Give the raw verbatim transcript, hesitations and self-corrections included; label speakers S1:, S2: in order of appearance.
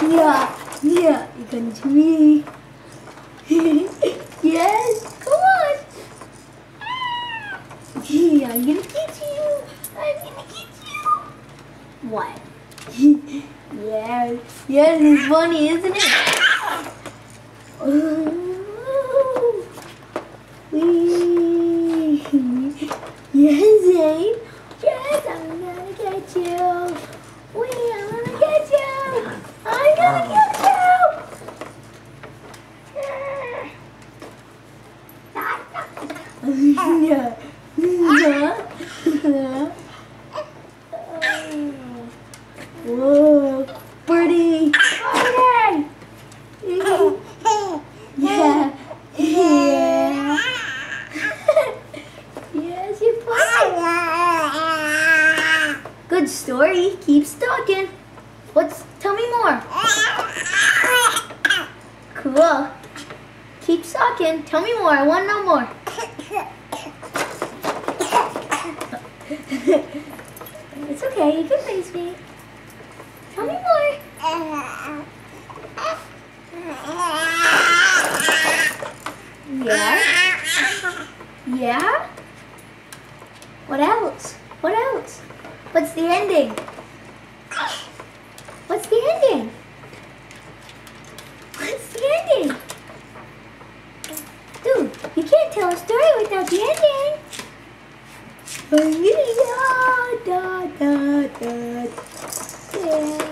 S1: Yeah, yeah, you come to me. Yes, come on. Yeah, I'm gonna get you. I'm gonna get you. What? Yes, yes, it's funny, isn't it? Ooh. Wee. Yes, Zayne. Yes, I'm gonna get you. Wee, I'm gonna get you. I'm gonna get you. Yeah. Yeah. Whoa, birdie. Birdie. Yeah. Yeah. Yes, you're funny. Good story. Keep stalking. What's? Tell me more. Cool. Keep stalking. Tell me more. I want to know more. It's okay. You can face me. Tell me more. Yeah. Yeah? What else? What else? What's the ending? What's the ending? What's the ending? Dude, you can't tell a story without the ending. Da, da, da, da. Yeah.